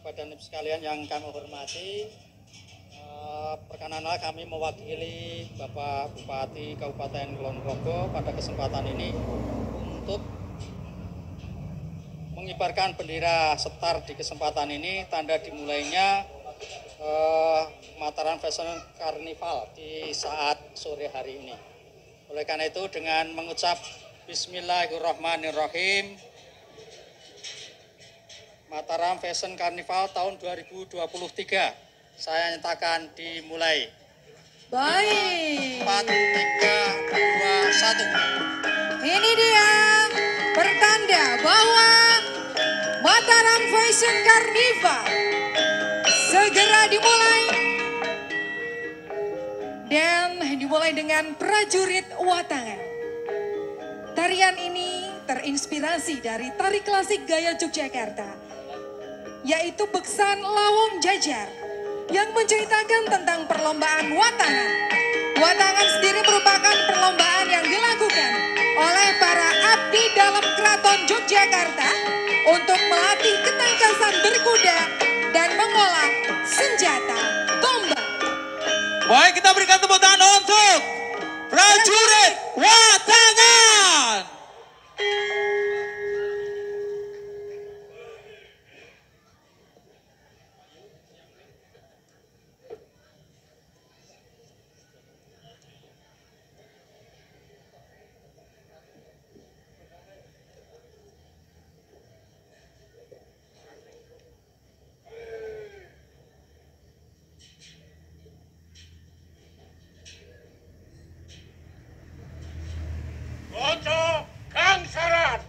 Bapak dan Ibu sekalian yang kami hormati, perkenanlah kami mewakili Bapak Bupati Kabupaten Kulon Progo pada kesempatan ini untuk mengibarkan bendera Setar di kesempatan ini, tanda dimulainya Mataram Fashion Carnival di saat sore hari ini. Oleh karena itu, dengan mengucap Bismillahirrahmanirrahim, Mataram Fashion Carnival tahun 2023 saya nyatakan dimulai. Baik. 4, 3, 2, 1. Ini dia pertanda bahwa Mataram Fashion Carnival segera dimulai. Dan dimulai dengan prajurit Watangan. Tarian ini terinspirasi dari tari klasik gaya Yogyakarta, yaitu Beksan Lawong Jajar, yang menceritakan tentang perlombaan Watangan. Watangan sendiri merupakan perlombaan yang dilakukan oleh para abdi dalam Keraton Yogyakarta untuk melatih ketangkasan berkuda dan mengolah senjata tombak. Baik, kita berikan tepuk tangan untuk prajurit Watangan. Ojo Kang Sarat.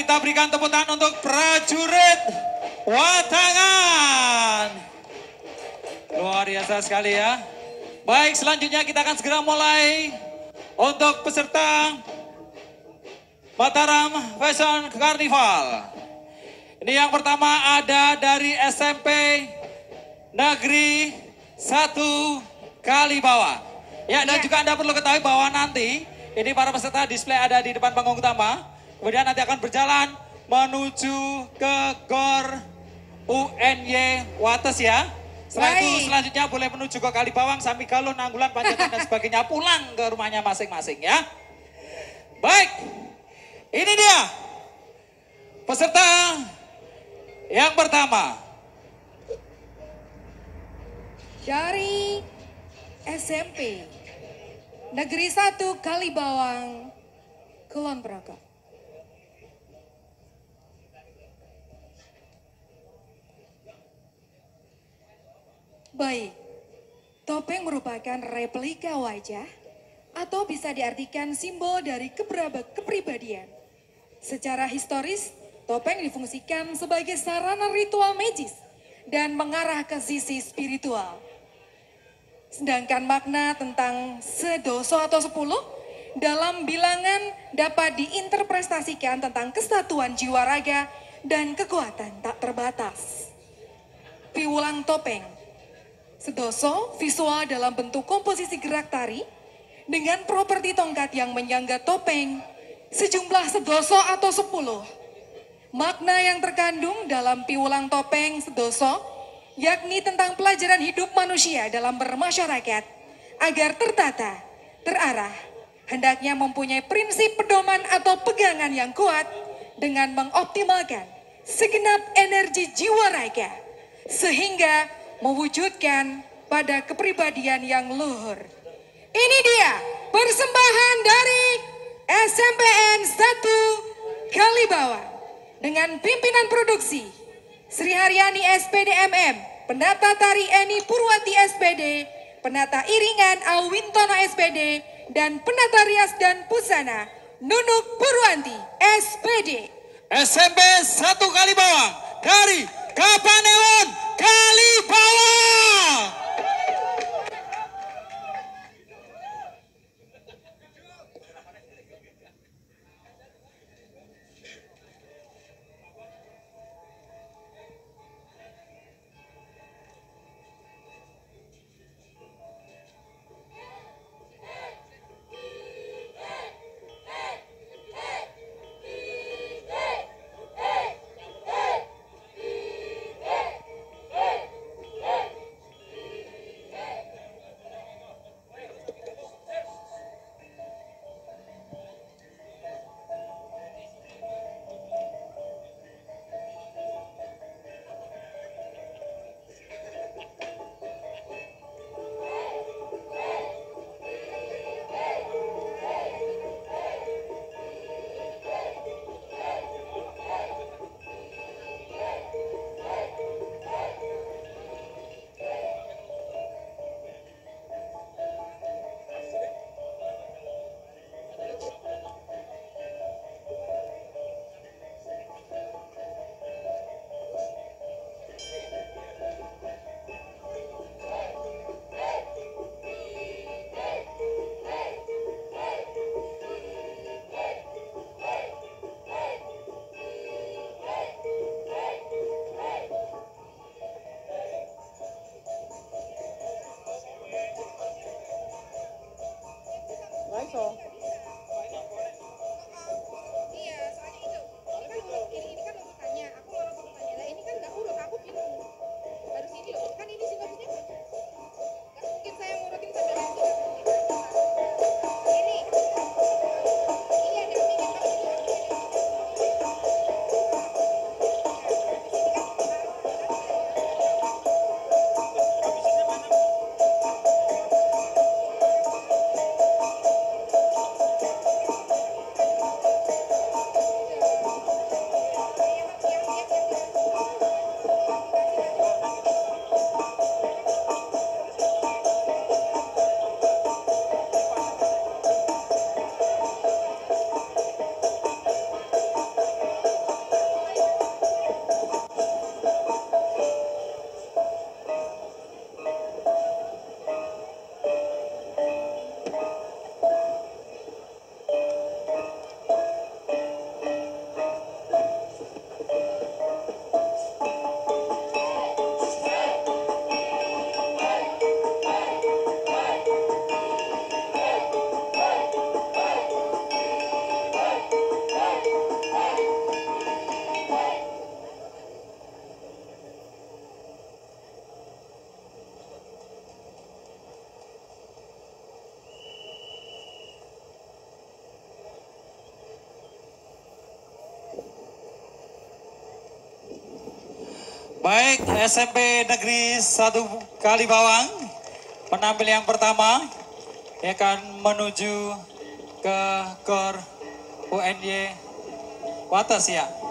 kita berikan tepuk tangan untuk prajurit Watangan. Luar biasa sekali ya. Baik, selanjutnya kita akan segera mulai untuk peserta Mataram Fashion Carnival. Ini yang pertama ada dari SMP Negeri 1 Kalibawang. Ya, dan juga Anda perlu ketahui bahwa nanti ini para peserta display ada di depan panggung utama. Kemudian nanti akan berjalan menuju ke GOR UNY Wates ya. Setelah itu selanjutnya boleh menuju ke Kalibawang, Samigalo, Nanggulan, Panjatan dan sebagainya, pulang ke rumahnya masing-masing ya. Baik, ini dia peserta yang pertama. Dari SMP Negeri 1 Kalibawang, Kulon Progo. Baik, topeng merupakan replika wajah atau bisa diartikan simbol dari kepribadian. Secara historis, topeng difungsikan sebagai sarana ritual magis dan mengarah ke sisi spiritual. Sedangkan makna tentang sedoso atau 10 dalam bilangan dapat diinterpretasikan tentang kesatuan jiwa raga dan kekuatan tak terbatas. Piwulang topeng. Sedoso visual dalam bentuk komposisi gerak tari dengan properti tongkat yang menyangga topeng sejumlah sedoso atau 10. Makna yang terkandung dalam piwulang topeng sedoso yakni tentang pelajaran hidup manusia dalam bermasyarakat agar tertata, terarah, hendaknya mempunyai prinsip pedoman atau pegangan yang kuat dengan mengoptimalkan segenap energi jiwa raga sehingga mewujudkan pada kepribadian yang luhur. Ini dia persembahan dari SMPN 1 Kalibawang dengan pimpinan produksi Sri Haryani SPD MM, Pendata Tari Eni Purwati SPD, Penata Iringan Awintono SPD, dan Penata Rias dan Pusana Nunuk Purwanti SPD. SMP 1 Kalibawang dari Kapanewon Kalibawang. Baik, SMP Negeri 1 Kalibawang, penampil yang pertama akan menuju ke GOR UNY Wates ya.